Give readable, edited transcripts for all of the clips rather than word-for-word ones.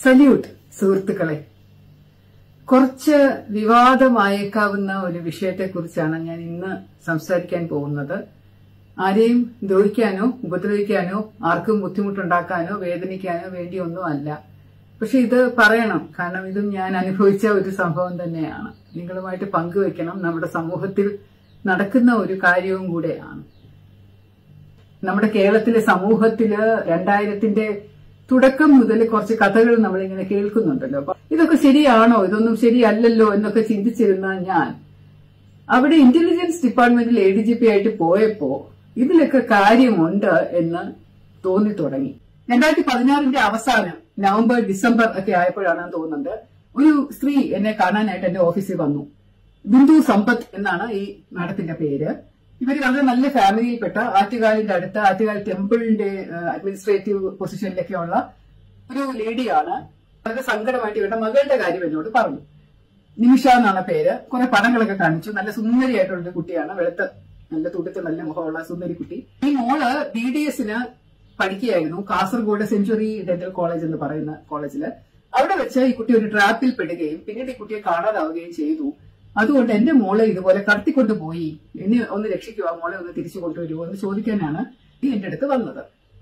Salute സുഹൃത്തുക്കളെ. കുറച്ച് വിവാദമായേക്കാവുന്ന ഒരു വിഷയത്തെക്കുറിച്ചാണ് ഞാൻ ഇന്ന് സംസാരിക്കാൻ പോകുന്നത്. ആരെയും ദ്രോഹിക്കാനോ ഉപദ്രവിക്കാനോ ആർക്കും ബുദ്ധിമുട്ടുണ്ടാക്കാനോ വേദനിക്കാനോ വേണ്ടിയൊന്നും അല്ല. പക്ഷെ ഇത് പറയണം, കാരണം ഇതും ഞാൻ അനുഭവിച്ച ഒരു സംഭവം തന്നെയാണ്. നിങ്ങളുമായിട്ട് പങ്കുവെക്കണം. നമ്മുടെ സമൂഹത്തിൽ നടക്കുന്ന ഒരു കാര്യവും കൂടെയാണ്. നമ്മുടെ കേരളത്തിലെ സമൂഹത്തില് 2000-ന്റെ തുടക്കം മുതൽ കുറച്ച് കഥകൾ നമ്മളിങ്ങനെ കേൾക്കുന്നുണ്ടല്ലോ. അപ്പൊ ഇതൊക്കെ ശരിയാണോ, ഇതൊന്നും ശരിയല്ലല്ലോ എന്നൊക്കെ ചിന്തിച്ചിരുന്ന ഞാൻ അവിടെ ഇന്റലിജൻസ് ഡിപ്പാർട്ട്മെന്റിൽ ADGP ആയിട്ട് പോയപ്പോ ഇതിലൊക്കെ കാര്യമുണ്ട് എന്ന് തോന്നി തുടങ്ങി. 2016-ന്റെ അവസാനം നവംബർ ഡിസംബർ ഒക്കെ ആയപ്പോഴാണ് തോന്നുന്നത്, ഒരു സ്ത്രീ എന്നെ കാണാനായിട്ട് എന്റെ ഓഫീസിൽ വന്നു. ബിന്ദു സമ്പത്ത് എന്നാണ് ഈ മാഡത്തിന്റെ പേര്. ഇവര് വളരെ നല്ല ഫാമിലിയിൽപ്പെട്ട ആറ്റുകാലിന്റെ അടുത്ത് ആറ്റുകാൽ ടെമ്പിളിന്റെ അഡ്മിനിസ്ട്രേറ്റീവ് പൊസിഷനിലൊക്കെ ഉള്ള ഒരു ലേഡിയാണ്. വളരെ സങ്കടമായിട്ട് ഇവരുടെ മകളുടെ കാര്യം എന്നോട് പറഞ്ഞു. നിമിഷ എന്നാണ് പേര്. കുറെ പടങ്ങളൊക്കെ കാണിച്ചു. നല്ല സുന്ദരിയായിട്ടുള്ള ഒരു കുട്ടിയാണ്. വെളുത്ത് നല്ല തുടുത്ത് നല്ല മുഖമുള്ള സുന്ദരി കുട്ടി. ഈ മോള് BDS-ന് പഠിക്കുകയായിരുന്നു കാസർഗോഡ് സെഞ്ചുറി ഡെന്റൽ കോളേജ് എന്ന് പറയുന്ന കോളേജില്. അവിടെ വെച്ച് ഈ കുട്ടി ഒരു ട്രാപ്പിൽ പെടുകയും പിന്നീട് ഈ കുട്ടിയെ കാണാതാവുകയും ചെയ്തു. അതുകൊണ്ട് എന്റെ മോളെ ഇതുപോലെ കടത്തിക്കൊണ്ടുപോയി, എന്നെ ഒന്ന് രക്ഷിക്കുക, മോളെ ഒന്ന് തിരിച്ചു കൊണ്ടുവരുമോ എന്ന് ചോദിക്കാനാണ് എന്റെ അടുത്ത് വന്നത്.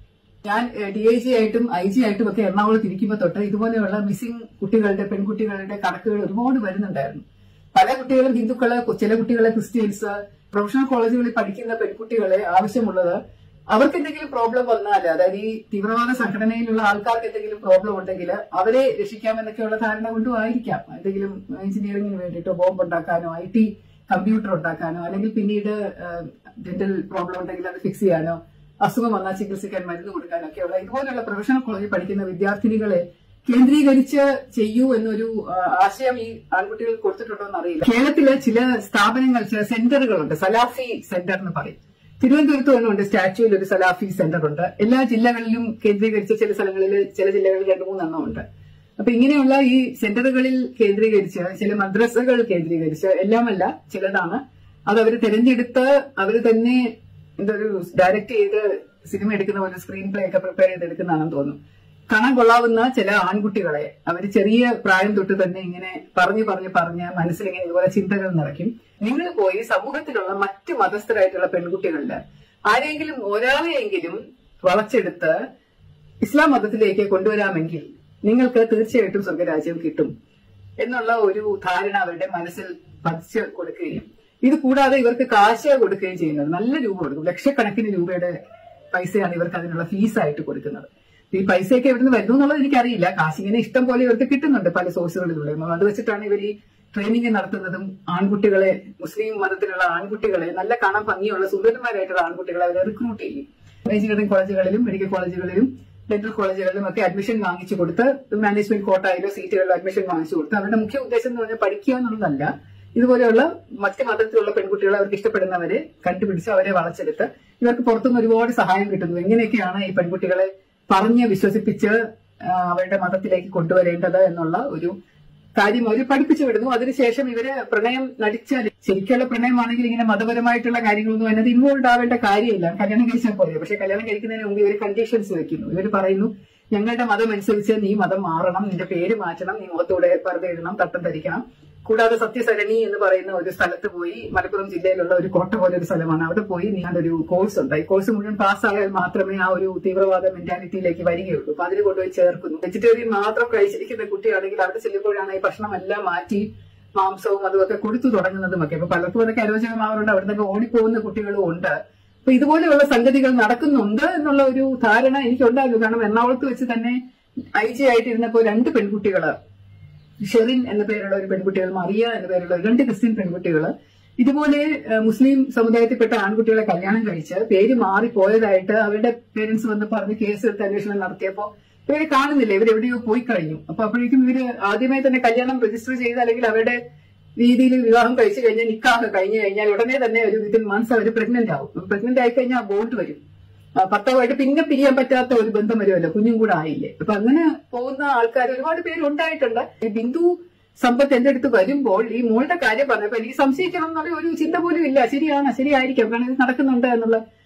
ഞാൻ DIG ആയിട്ടും IG ആയിട്ടും ഒക്കെ എറണാകുളത്ത് ഇരിക്കുമ്പോൾ തൊട്ട് ഇതുപോലെയുള്ള മിസ്സിംഗ് കുട്ടികളുടെ പെൺകുട്ടികളുടെ കണക്കുകൾ ഒരുപാട് വരുന്നുണ്ടായിരുന്നു. പല കുട്ടികളും ഹിന്ദുക്കള്, ചില കുട്ടികളെ ക്രിസ്ത്യൻസ്, പ്രൊഫഷണൽ കോളേജുകളിൽ പഠിക്കുന്ന പെൺകുട്ടികളെ ആവശ്യമുള്ളത് അവർക്ക് എന്തെങ്കിലും പ്രോബ്ലം വന്നാൽ, അതായത് ഈ തീവ്രവാദ സംഘടനയിലുള്ള ആൾക്കാർക്ക് എന്തെങ്കിലും പ്രോബ്ലം ഉണ്ടെങ്കിൽ അവരെ രക്ഷിക്കാമെന്നൊക്കെയുള്ള ധാരണ കൊണ്ടും ആയിരിക്കാം. എന്തെങ്കിലും എഞ്ചിനീയറിംഗിന് വേണ്ടിയിട്ടോ ബോംബ് ഉണ്ടാക്കാനോ IT കമ്പ്യൂട്ടർ ഉണ്ടാക്കാനോ, അല്ലെങ്കിൽ പിന്നീട് ഡെന്റൽ പ്രോബ്ലം ഉണ്ടെങ്കിൽ അത് ഫിക്സ് ചെയ്യാനോ, അസുഖം വന്നാൽ ചികിത്സിക്കാൻ മരുന്ന് കൊടുക്കാനോ ഒക്കെയുള്ള ഇതുപോലുള്ള പ്രൊഫഷണൽ കോളേജിൽ പഠിക്കുന്ന വിദ്യാർത്ഥിനികളെ കേന്ദ്രീകരിച്ച് ചെയ്യൂ എന്നൊരു ആശയം ഈ ആൺകുട്ടികൾ കൊടുത്തിട്ടുണ്ടോ എന്നറിയില്ല. കേരളത്തിലെ ചില സ്ഥാപനങ്ങൾ, ചില സെന്ററുകളുണ്ട്. സലാഫി സെന്റർ എന്ന് പറയും. തിരുവനന്തപുരത്ത് തന്നെ ഉണ്ട്. സ്റ്റാച്യൂവിൽ ഒരു സലാഫി സെന്റർ ഉണ്ട്. എല്ലാ ജില്ലകളിലും കേന്ദ്രീകരിച്ച് ചില സ്ഥലങ്ങളിൽ, ചില ജില്ലകളിൽ 2-3 എണ്ണം ഉണ്ട്. അപ്പൊ ഇങ്ങനെയുള്ള ഈ സെന്ററുകളിൽ കേന്ദ്രീകരിച്ച്, ചില മദ്രസകൾ കേന്ദ്രീകരിച്ച്, എല്ലാമല്ല ചിലതാണ്, അത് അവർ തിരഞ്ഞെടുത്ത് അവർ തന്നെ എന്തൊരു ഡയറക്ട് ചെയ്ത് സിനിമ എടുക്കുന്ന പോലെ സ്ക്രീൻ പ്ലേ ഒക്കെ പ്രിപ്പയർ ചെയ്തെടുക്കുന്നതാണെന്ന് തോന്നുന്നു. കാണാൻ കൊള്ളാവുന്ന ചില ആൺകുട്ടികളെ അവർ ചെറിയ പ്രായം തൊട്ട് തന്നെ ഇങ്ങനെ പറഞ്ഞ് മനസ്സിലിങ്ങനെ ഇതുപോലെ ചിന്തകൾ നിറയ്ക്കും. നിങ്ങൾ പോയി സമൂഹത്തിലുള്ള മറ്റ് മതസ്ഥരായിട്ടുള്ള പെൺകുട്ടികളില് ആരെങ്കിലും ഒരാളെയെങ്കിലും വളച്ചെടുത്ത് ഇസ്ലാം മതത്തിലേക്ക് കൊണ്ടുവരാമെങ്കിൽ നിങ്ങൾക്ക് തീർച്ചയായിട്ടും സ്വർഗരാജ്യം കിട്ടും എന്നുള്ള ഒരു ധാരണ അവരുടെ മനസ്സിൽ പതിച്ചു കൊടുക്കുകയും, ഇത് കൂടാതെ ഇവർക്ക് കാശ് കൊടുക്കുകയും ചെയ്യുന്നത്. നല്ല രൂപ കൊടുക്കും. ലക്ഷക്കണക്കിന് രൂപയുടെ പൈസയാണ് ഇവർക്ക് അതിനുള്ള ഫീസായിട്ട് കൊടുക്കുന്നത്. ഈ പൈസയൊക്കെ എവിടുന്ന് വരുന്നു എന്നുള്ളത് എനിക്കറിയില്ല. കാശിങ്ങനെ ഇഷ്ടം പോലെ ഇവർക്ക് കിട്ടുന്നുണ്ട് പല സോഴ്സുകളിലൂടെ. അത് വെച്ചിട്ടാണ് ഇവർ ഈ ട്രെയിനിങ് നടത്തുന്നതും. ആൺകുട്ടികളെ, മുസ്ലിം മതത്തിലുള്ള ആൺകുട്ടികളെ, നല്ല കാണാൻ ഭംഗിയുള്ള സുന്ദരന്മാരായിട്ടുള്ള ആൺകുട്ടികളെ അവരെ റിക്രൂട്ട് ചെയ്യും. എഞ്ചിനീയറിംഗ് കോളേജുകളിലും മെഡിക്കൽ കോളേജുകളിലും ഡെന്റൽ കോളേജുകളിലും ഒക്കെ അഡ്മിഷൻ വാങ്ങിച്ചു കൊടുത്ത്, മാനേജ്മെന്റ് കോട്ടയിലോ സീറ്റുകളിലോ അഡ്മിഷൻ വാങ്ങിച്ചു കൊടുത്ത് അവരുടെ മുഖ്യ ഉദ്ദേശം എന്ന് പറഞ്ഞാൽ പഠിക്കുക എന്നുള്ളതല്ല, ഇതുപോലെയുള്ള മറ്റ് മതത്തിലുള്ള പെൺകുട്ടികളെ അവർക്ക് ഇഷ്ടപ്പെടുന്നവരെ കണ്ടുപിടിച്ച് അവരെ വളച്ചെടുത്ത് ഇവർക്ക് പുറത്തുനിന്ന് ഒരുപാട് സഹായം കിട്ടുന്നു. എങ്ങനെയൊക്കെയാണ് ഈ പെൺകുട്ടികളെ പറഞ്ഞ് വിശ്വസിപ്പിച്ച് അവരുടെ മതത്തിലേക്ക് കൊണ്ടുവരേണ്ടത് എന്നുള്ള ഒരു കാര്യം അവർ പഠിപ്പിച്ചു വിടുന്നു. അതിനുശേഷം ഇവര് പ്രണയം നടിച്ചാൽ, ശരിക്കുള്ള പ്രണയമാണെങ്കിൽ ഇങ്ങനെ മതപരമായിട്ടുള്ള കാര്യങ്ങളൊന്നും അതിനകത്ത് ഇൻവോൾവ് ആവേണ്ട കാര്യമില്ല. കല്യാണം കഴിച്ചാൽ പോലെ. പക്ഷെ കല്യാണം കഴിക്കുന്നതിന് മുമ്പ് ഇവർ കണ്ടീഷൻസ് വെക്കുന്നു. ഇവർ പറയുന്നു, ഞങ്ങളുടെ മതം അനുസരിച്ച് നീ മതം മാറണം, നിന്റെ പേര് മാറ്റണം, നീ മുഖത്തൂടെ പർദ്ദ ഇടണം, തട്ടം ധരിക്കണം. കൂടാതെ സത്യസരണി എന്ന് പറയുന്ന ഒരു സ്ഥലത്ത് പോയി, മലപ്പുറം ജില്ലയിലുള്ള ഒരു കോട്ട പോലെ ഒരു സ്ഥലമാണ്, അവിടെ പോയി ഒരു കോഴ്സ് ഉണ്ട്. ഈ കോഴ്സ് മുഴുവൻ പാസ്സായാൽ മാത്രമേ ആ ഒരു തീവ്രവാദ മെന്റാലിറ്റിയിലേക്ക് വരികയുള്ളൂ. അപ്പൊ അതിന് കൊണ്ടുപോയി ചേർക്കുന്നു. വെജിറ്റേറിയൻ മാത്രം കഴിച്ചിരിക്കുന്ന കുട്ടിയാണെങ്കിൽ അവിടെ ചെല്ലുമ്പോഴാണ് ഈ ഭക്ഷണമെല്ലാം മാറ്റി മാംസവും അതുമൊക്കെ കൊടുത്തു തുടങ്ങുന്നതുമൊക്കെ. അപ്പൊ പലർക്കും അതൊക്കെ അരോചകമാവുന്നുണ്ട്. അവിടെ നിന്നൊക്കെ ഓടിപ്പോകുന്ന കുട്ടികളും ഉണ്ട്. അപ്പൊ ഇതുപോലെയുള്ള സംഗതികൾ നടക്കുന്നുണ്ട് എന്നുള്ള ഒരു ധാരണ എനിക്കുണ്ടായിരുന്നു. കാരണം എറണാകുളത്ത് വെച്ച് തന്നെ IG ആയിട്ടിരുന്നപ്പോ 2 പെൺകുട്ടികള്, ഷെറിൻ എന്ന പേരുള്ള ഒരു പെൺകുട്ടികൾ, മറിയ എന്ന പേരുള്ള 2 ക്രിസ്ത്യൻ പെൺകുട്ടികള് ഇതുപോലെ മുസ്ലിം സമുദായത്തിൽപ്പെട്ട ആൺകുട്ടികളെ കല്യാണം കഴിച്ച് പേര് മാറിപ്പോയതായിട്ട് അവരുടെ പേരൻസ് വന്ന് പറഞ്ഞ് കേസെടുത്ത് അന്വേഷണം നടത്തിയപ്പോ ഇവരെ കാണുന്നില്ല, ഇവരെവിടെയോ പോയി കഴിഞ്ഞു. അപ്പൊ അപ്പോഴേക്കും ഇവര് ആദ്യമേ തന്നെ കല്യാണം രജിസ്റ്റർ ചെയ്ത്, അല്ലെങ്കിൽ അവരുടെ രീതിയിൽ വിവാഹം കഴിച്ചു കഴിഞ്ഞാൽ, നിക്കാഹ് കഴിഞ്ഞു കഴിഞ്ഞാൽ ഉടനെ തന്നെ ഒരു വിത്തിൻ മന്ത്സ് അവർ പ്രഗ്നന്റ് ആവും. പ്രഗ്നന്റ് ആയിക്കഴിഞ്ഞാൽ ബോണ്ട് വരും. ഭർത്താവായിട്ട് പിന്നെ പിരിയാൻ പറ്റാത്ത ഒരു ബന്ധം വരുമല്ലോ, കുഞ്ഞും കൂടെ ആയില്ലേ. അപ്പൊ അങ്ങനെ പോകുന്ന ആൾക്കാർ ഒരുപാട് പേര് ഉണ്ടായിട്ടുണ്ട്. ഈ ബിന്ദു സമ്പത്ത് എന്റെ അടുത്ത് വരുമ്പോൾ ഈ മോളുടെ കാര്യം പറഞ്ഞപ്പോ എനിക്ക് സംശയിക്കണം എന്നുള്ള ഒരു ചിന്ത പോലും ഇല്ല. ശരിയായിരിക്കാം, കാരണം ഇത് നടക്കുന്നുണ്ട് എന്നുള്ള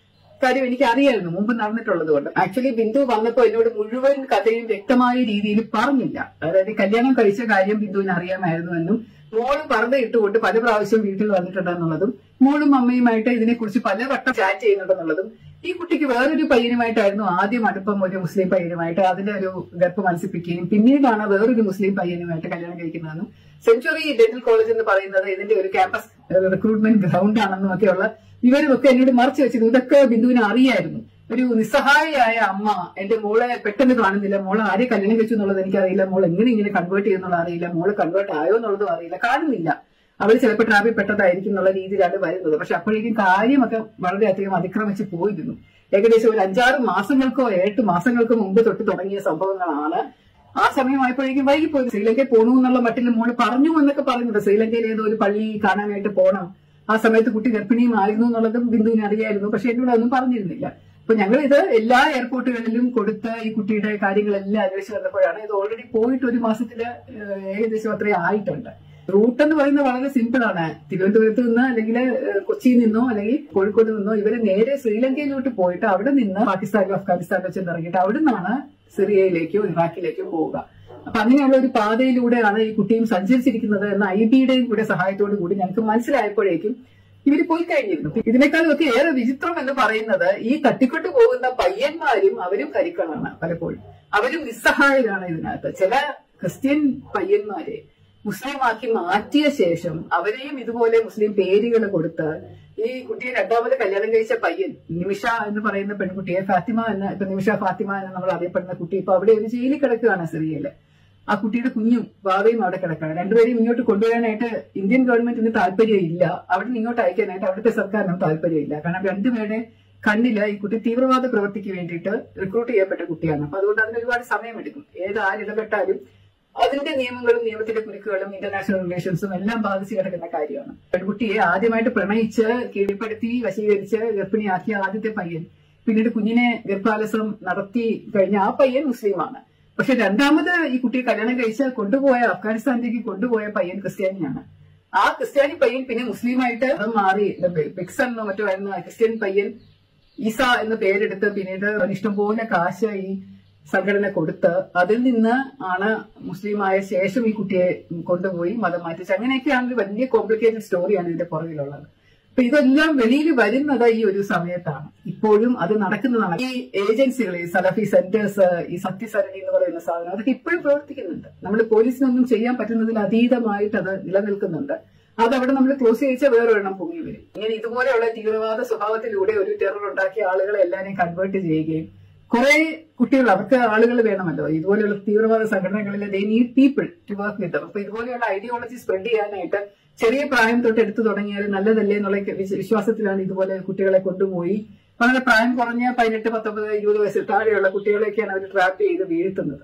കാര്യം എനിക്ക് അറിയായിരുന്നു മുമ്പ് നടന്നിട്ടുള്ളത് കൊണ്ട്. ആക്ച്വലി ബിന്ദു വന്നപ്പോ എന്നോട് മുഴുവൻ കഥയും വ്യക്തമായ രീതിയിൽ പറഞ്ഞില്ല. അതായത് കല്യാണം കഴിച്ച കാര്യം ബിന്ദുവിന് അറിയാമായിരുന്നു എന്നും മോള് പർദ്ദ ഇട്ടുകൊണ്ട് പല പ്രാവശ്യം വീട്ടിൽ വന്നിട്ടുണ്ടെന്നുള്ളതും മോളും അമ്മയുമായിട്ട് ഇതിനെക്കുറിച്ച് പലവട്ടം ചാറ്റ് ചെയ്യുന്നുണ്ടെന്നുള്ളതും ഈ കുട്ടിക്ക് വേറൊരു പയ്യനുമായിട്ടായിരുന്നു ആദ്യം അടുപ്പം, ഒരു മുസ്ലിം പയ്യനുമായിട്ട്. അതിന്റെ ഒരു ഗർഭം മനസ്സിപ്പിക്കുകയും പിന്നീടാണ് വേറൊരു മുസ്ലിം പയ്യനുമായിട്ട് കല്യാണം കഴിക്കുന്നതെന്നും സെഞ്ചുറി ഡെന്റൽ കോളേജ് എന്ന് പറയുന്നത് ഇതിന്റെ ഒരു ക്യാമ്പസ് റിക്രൂട്ട്മെന്റ് ഗ്രൗണ്ട് ആണെന്നും ഒക്കെയുള്ള വിവരമൊക്കെ എന്നോട് മറച്ചു വെച്ചിരുന്നു. ഇതൊക്കെ ബിന്ദുവിന് അറിയായിരുന്നു. ഒരു നിസ്സഹായിയായ അമ്മ എന്റെ മോളെ പെട്ടെന്ന് കാണുന്നില്ല, മോളെ ആരെ കല്യാണം കഴിച്ചു എന്നുള്ളത് എനിക്കറിയില്ല, മോൾ എങ്ങനെ ഇങ്ങനെ കൺവേർട്ട് ചെയ്യുന്നുള്ളത് അറിയില്ല, മോള് കൺവേർട്ട് ആയോ എന്നുള്ളതും അറിയില്ല, കാണുന്നില്ല, അവർ ചിലപ്പോൾ ട്രാപ്പിൽ പെട്ടതായിരിക്കും എന്നുള്ള രീതിയിലാണ് വരുന്നത്. പക്ഷെ അപ്പോഴേക്കും കാര്യമൊക്കെ വളരെയധികം അതിക്രമിച്ച് പോയിരുന്നു. ഏകദേശം ഒരു 5-6 മാസങ്ങൾക്കോ 8 മാസങ്ങൾക്കോ മുമ്പ് തൊട്ട് തുടങ്ങിയ സംഭവങ്ങളാണ്. ആ സമയമായപ്പോഴേക്കും വൈകിപ്പോയി. ശ്രീലങ്കയിൽ പോകണു എന്നുള്ള മട്ടിൽ മോള് പറഞ്ഞു എന്നൊക്കെ പറയുന്നുണ്ട്. ശ്രീലങ്കയിൽ ഏതോ ഒരു പള്ളി കാണാനായിട്ട് പോകണം, ആ സമയത്ത് കുട്ടി ഗർഭിണിയുമായിരുന്നു എന്നുള്ളതും ബിന്ദുവിന് അറിയായിരുന്നു. പക്ഷെ എന്നോട് ഒന്നും പറഞ്ഞിരുന്നില്ല. അപ്പൊ ഞങ്ങൾ ഇത് എല്ലാ എയർപോർട്ടുകളിലും കൊടുത്ത് ഈ കുട്ടിയുടെ കാര്യങ്ങളെല്ലാം അന്വേഷിച്ച് വന്നപ്പോഴാണ് ഇത് ഓൾറെഡി പോയിട്ട് 1 മാസത്തില് ഏകദേശം അത്രയും ആയിട്ടുണ്ട്. റൂട്ട് എന്ന് പറയുന്നത് വളരെ സിമ്പിൾ ആണ്. തിരുവനന്തപുരത്ത് നിന്ന് അല്ലെങ്കിൽ കൊച്ചിയിൽ നിന്നോ അല്ലെങ്കിൽ കോഴിക്കോട് നിന്നോ ഇവര് നേരെ ശ്രീലങ്കയിലോട്ട് പോയിട്ട് അവിടെ നിന്ന് പാകിസ്ഥാനിലോ അഫ്ഗാനിസ്ഥാനിലോ ചെന്നിറങ്ങിയിട്ട് അവിടെ നിന്നാണ് സിറിയയിലേക്കോ ഇറാഖിലേക്കോ പോവുക. അപ്പൊ അങ്ങനെയുള്ള ഒരു പാതയിലൂടെയാണ് ഈ കുട്ടിയും സഞ്ചരിച്ചിരിക്കുന്നത് എന്ന IBയുടെയും കൂടെ സഹായത്തോടു കൂടി ഞങ്ങൾക്ക് മനസ്സിലായപ്പോഴേക്കും ഇവര് പോയി കഴിഞ്ഞിരുന്നു. ഇതിനേക്കാളും ഒക്കെ ഏറെ വിചിത്രം എന്ന് പറയുന്നത് ഈ തട്ടിക്കൊണ്ടു പോകുന്ന പയ്യന്മാരും അവരും കരിക്കളാണ്. പലപ്പോഴും അവരും നിസ്സഹായരാണ്. ഇതിനകത്ത് ചില ക്രിസ്ത്യൻ പയ്യന്മാരെ മുസ്ലിമാക്കി മാറ്റിയ ശേഷം അവരെയും ഇതുപോലെ മുസ്ലിം പേരുകൾ കൊടുത്ത് ഈ കുട്ടിയെ രണ്ടാമത് കല്യാണം കഴിച്ച പയ്യൻ നിമിഷ എന്ന് പറയുന്ന പെൺകുട്ടിയെ ഫാത്തിമ എന്ന്, ഇപ്പൊ നിമിഷ ഫാത്തിമ എന്ന് നമ്മൾ അറിയപ്പെടുന്ന കുട്ടി ഇപ്പൊ അവിടെ ഒരു ജയിലിൽ കിടക്കുകയാണ് സിറിയയില്. ആ കുട്ടിയുടെ കുഞ്ഞും ഭാവയും അവിടെ കിടക്കുകയാണ്. രണ്ടുപേരെയും ഇങ്ങോട്ട് കൊണ്ടുവരാനായിട്ട് ഇന്ത്യൻ ഗവൺമെന്റിന് താല്പര്യമില്ല, അവിടെ നിന്ന് ഇങ്ങോട്ട് അയക്കാനായിട്ട് അവിടുത്തെ സർക്കാരിനും താല്പര്യമില്ല. കാരണം രണ്ടുപേരുടെ കണ്ണില് ഈ കുട്ടി തീവ്രവാദ പ്രവൃത്തിക്ക് വേണ്ടിയിട്ട് റിക്രൂട്ട് ചെയ്യപ്പെട്ട കുട്ടിയാണ്. അപ്പൊ അതുകൊണ്ട് അതിന് ഒരുപാട് സമയമെടുക്കും. ആരിടപെട്ടാലും അതിന്റെ നിയമങ്ങളും നിയമത്തിന്റെ കുരുക്കുകളും ഇന്റർനാഷണൽ റിലേഷൻസും എല്ലാം ബാധിച്ചു കിടക്കുന്ന കാര്യമാണ്. പെൺകുട്ടിയെ ആദ്യമായിട്ട് പ്രണയിച്ച് കീഴ്പ്പെടുത്തി വശീകരിച്ച് ഗർഭിണിയാക്കിയ ആദ്യത്തെ പയ്യൻ പിന്നീട് കുഞ്ഞിനെ ഗർഭാലസം നടത്തി കഴിഞ്ഞ ആ പയ്യൻ മുസ്ലിമാണ്. പക്ഷെ രണ്ടാമത് ഈ കുട്ടിയെ കല്യാണം കഴിച്ച് കൊണ്ടുപോയ അഫ്ഗാനിസ്ഥാനിലേക്ക് കൊണ്ടുപോയ പയ്യൻ ക്രിസ്ത്യാനിയാണ്. ആ ക്രിസ്ത്യാനി പയ്യൻ പിന്നെ മുസ്ലിമായിട്ട് മാറി ബിക്സൺ എന്നോ മറ്റോ ആയിരുന്ന ക്രിസ്ത്യൻ പയ്യൻ ഈസ എന്ന പേരെടുത്ത് പിന്നീട് ഇഷ്ടംപോലെ കാശ് ഈ സംഘടന കൊടുത്ത് അതിൽ നിന്ന് ആണ് മുസ്ലിമായ ശേഷം ഈ കുട്ടിയെ കൊണ്ടുപോയി മതം മാറ്റിച്ച്. അങ്ങനെയൊക്കെയാണ് ഒരു വലിയ കോംപ്ലിക്കേറ്റഡ് സ്റ്റോറിയാണ് ഇതിന്റെ പുറകിലുള്ളത്. അപ്പൊ ഇതെല്ലാം വെളിയിൽ വരുന്നത് ഈ ഒരു സമയത്താണ്. ഇപ്പോഴും അത് നടക്കുന്നതാണ്. ഈ ഏജൻസികൾ, ഈ സലഫി സെന്റേഴ്സ്, ഈ സത്യസരണി എന്ന് പറയുന്ന സാധനം അതൊക്കെ ഇപ്പോഴും പ്രവർത്തിക്കുന്നുണ്ട്. നമ്മൾ പോലീസിനൊന്നും ചെയ്യാൻ പറ്റുന്നതിൽ അതീതമായിട്ട് അത് നിലനിൽക്കുന്നുണ്ട്. അതവിടെ നമ്മൾ ക്ലോസ് ചെയ്യിച്ച വേറൊരെണ്ണം പൊങ്ങി വരും. ഇങ്ങനെ ഇതുപോലെയുള്ള തീവ്രവാദ സ്വഭാവത്തിലൂടെ ഒരു ടെറർ ഉണ്ടാക്കിയ ആളുകളെ എല്ലാവരെയും കൺവേർട്ട് ചെയ്യുകയും കുറെ കുട്ടികൾ, അവർക്ക് ആളുകൾ വേണമല്ലോ, ഇതുപോലെയുള്ള തീവ്രവാദ സംഘടനകളിൽ they need people to work with. അപ്പൊ ഇതുപോലെയുള്ള ഐഡിയോളജി സ്പ്രെഡ് ചെയ്യാനായിട്ട് ചെറിയ പ്രായം തൊട്ട് എടുത്തു തുടങ്ങിയാൽ നല്ലതല്ലേ എന്നുള്ള വിശ്വാസത്തിലാണ് ഇതുപോലെ കുട്ടികളെ കൊണ്ടുപോയി വളരെ പ്രായം കുറഞ്ഞ 18, 19, 20 വയസ്സിൽ താഴെയുള്ള കുട്ടികളെയൊക്കെയാണ് അവർ ട്രാപ്പ് ചെയ്ത് വീഴ്ത്തുന്നത്.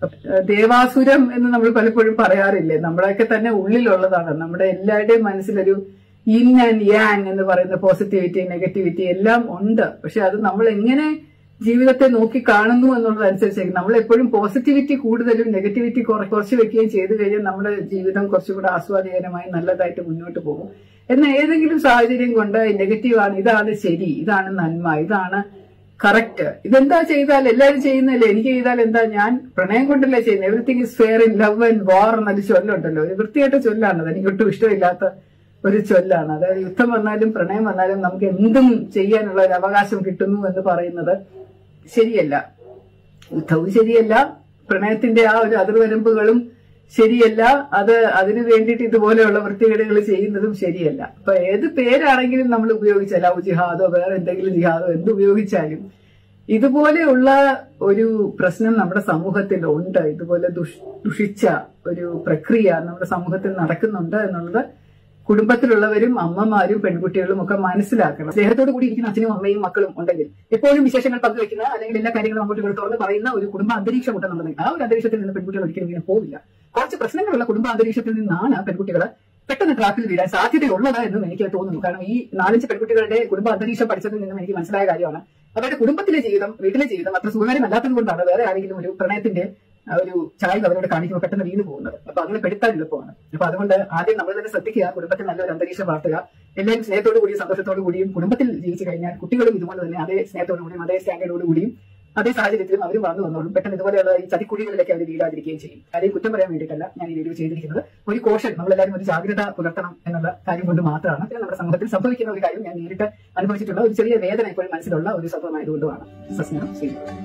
ദേവാസുരം എന്ന് നമ്മൾ പലപ്പോഴും പറയാറില്ലേ, നമ്മളൊക്കെ തന്നെ ഉള്ളിലുള്ളതാണ്. നമ്മുടെ എല്ലാവരുടെയും മനസ്സിലൊരു ഇൻ ആൻഡ് യാങ് എന്ന് പറയുന്ന പോസിറ്റിവിറ്റി നെഗറ്റിവിറ്റി എല്ലാം ഉണ്ട്. പക്ഷെ അത് നമ്മൾ എങ്ങനെ ജീവിതത്തെ നോക്കി കാണുന്നു എന്നുള്ളതനുസരിച്ചായിരിക്കും. നമ്മൾ എപ്പോഴും പോസിറ്റിവിറ്റി കൂടുതലും നെഗറ്റിവിറ്റി കുറച്ച് വെക്കുകയും ചെയ്തു കഴിഞ്ഞാൽ നമ്മുടെ ജീവിതം കുറച്ചുകൂടെ ആസ്വാദികരമായി നല്ലതായിട്ട് മുന്നോട്ട് പോകും. എന്നാൽ ഏതെങ്കിലും സാഹചര്യം കൊണ്ട് നെഗറ്റീവാണ്, ഇതാണ് ശരി, ഇതാണ് നന്മ, ഇതാണ് കറക്റ്റ്, ഇതെന്താ ചെയ്താൽ എല്ലാവരും ചെയ്യുന്നല്ലേ, എനിക്ക് ചെയ്താൽ എന്താ, ഞാൻ പ്രണയം കൊണ്ടല്ലേ ചെയ്യുന്നത്, everything is fair in love and war എന്നൊരു ചൊല്ലുണ്ടല്ലോ. ഒരു വൃത്തിയായിട്ട് ചൊല്ലാണത്, എനിക്കൊട്ടും ഇഷ്ടമില്ലാത്ത ഒരു ചൊല്ലാണ്. അതായത് യുദ്ധം വന്നാലും പ്രണയം വന്നാലും നമുക്ക് എന്തും ചെയ്യാനുള്ള ഒരു അവകാശം കിട്ടുന്നു എന്ന് പറയുന്നത് ശരിയല്ല. യുദ്ധവും ശരിയല്ല, പ്രണയത്തിന്റെ ആ ഒരു അതിർവരമ്പുകളും ശരിയല്ല, അതിനു വേണ്ടിയിട്ട് ഇതുപോലെയുള്ള വൃത്തികേടുകൾ ചെയ്യുന്നതും ശരിയല്ല. അപ്പൊ ഏത് പേരാണെങ്കിലും നമ്മൾ ഉപയോഗിച്ചാൽ, ലവ് ജിഹാദോ വേറെ എന്തെങ്കിലും ജിഹാദോ എന്ത് ഉപയോഗിച്ചാലും ഇതുപോലെയുള്ള ഒരു പ്രശ്നം നമ്മുടെ സമൂഹത്തിൽ ഉണ്ട്. ഇതുപോലെ ദുഷിച്ച ഒരു പ്രക്രിയ നമ്മുടെ സമൂഹത്തിൽ നടക്കുന്നുണ്ട് എന്നുള്ളത് കുടുംബത്തിലുള്ളവരും അമ്മമാരും പെൺകുട്ടികളും ഒക്കെ മനസ്സിലാക്കണം. സ്നേഹത്തോടു കൂടി ഇരിക്കുന്ന അച്ഛനും അമ്മയും മക്കളും ഉണ്ടെങ്കിൽ എപ്പോഴും വിശേഷങ്ങൾ പങ്കുവെക്കുന്ന അല്ലെങ്കിൽ എല്ലാ കാര്യങ്ങളും അങ്ങോട്ട് തുറന്ന് പറയുന്ന ഒരു കുടുംബ അന്തരീക്ഷം ഉണ്ടെന്നുണ്ടെങ്കിൽ ആ ഒരു അന്തരീക്ഷത്തിൽ നിന്ന് പെൺകുട്ടികൾ ഒരിക്കലും ഇങ്ങനെ പോവില്ല. കുറച്ച് പ്രശ്നങ്ങളുള്ള കുടുംബ അന്തരീക്ഷത്തിൽ നിന്നാണ് പെൺകുട്ടികൾ പെട്ടെന്ന് ട്രാക്കിൽ വീഴാൻ സാധ്യതയുള്ളത് എന്നും എനിക്ക് തോന്നുന്നു. കാരണം ഈ 4-5 പെൺകുട്ടികളുടെ കുടുംബ അന്തരീക്ഷം പഠിച്ചതിൽ നിന്നും എനിക്ക് മനസ്സിലായ കാര്യമാണ് അവരുടെ കുടുംബത്തിലെ ജീവിതം, വീട്ടിലെ ജീവിതം അത്ര സുഖകരമല്ലാത്തത് കൊണ്ടാണ് വേറെ ആരെങ്കിലും ഒരു പ്രണയത്തിന്റെ ഒരു ചായ്വ് അവരോട് കാണിക്കുമ്പോൾ പെട്ടെന്ന് വീണ് പോകുന്നത്. അപ്പൊ അങ്ങനെ പെടുത്താൻ എളുപ്പമാണ്. അപ്പൊ അതുകൊണ്ട് ആദ്യം നമ്മൾ തന്നെ ശ്രദ്ധിക്കുക, കുടുംബത്തിൽ നല്ലൊരു അന്തരീക്ഷം വളർത്തുക. എല്ലാവരും സ്നേഹത്തോടു കൂടിയും സന്തോഷത്തോടു കൂടിയും കുടുംബത്തിൽ ജീവിച്ചു കഴിഞ്ഞാൽ കുട്ടികളും ഇതുപോലെ തന്നെ അതേ സ്നേഹത്തോടു കൂടിയും അതേ സ്റ്റാൻഡേർഡോടു കൂടിയും അതേ സാഹചര്യത്തിലും അവരും വളർന്നു വന്നോളും. പെട്ടെന്ന് ഇതുപോലെയുള്ള ഈ ചതിക്കുഴികളിലേക്ക് അവർ വീഴാതിരിക്കുകയും ചെയ്യും. ആരെയും കുറ്റം പറയാൻ വേണ്ടിയിട്ടല്ല ഞാൻ ഈ വീഡിയോ ചെയ്തിരിക്കുന്നത്. ഒരു കോഷൻ, നമ്മളെല്ലാവരും ഒരു ജാഗ്രത പുലർത്തണം എന്നുള്ള കാര്യം കൊണ്ട് മാത്രമാണ്. നമ്മുടെ സമൂഹത്തിൽ സംഭവിക്കുന്ന ഒരു കാര്യം ഞാൻ നേരിട്ട് അനുഭവിച്ചിട്ടുള്ള ഒരു ചെറിയ വേദന ഇപ്പോഴും മനസ്സിലുള്ള ഒരു സംഭവമായതുകൊണ്ടുമാണ്. സസ്നേഹം.